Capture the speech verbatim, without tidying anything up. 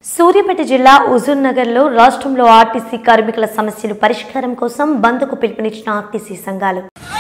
సూర్యాపేట జిల్లా హుజూర్ నగర్లో రాష్ట్రంలో ఆర్టీసీ కార్మికుల సమస్యలు పరిష్కారం కోసం బంద్కు పిలుపునిచ్చిన ఆర్టీసీ సంఘాలు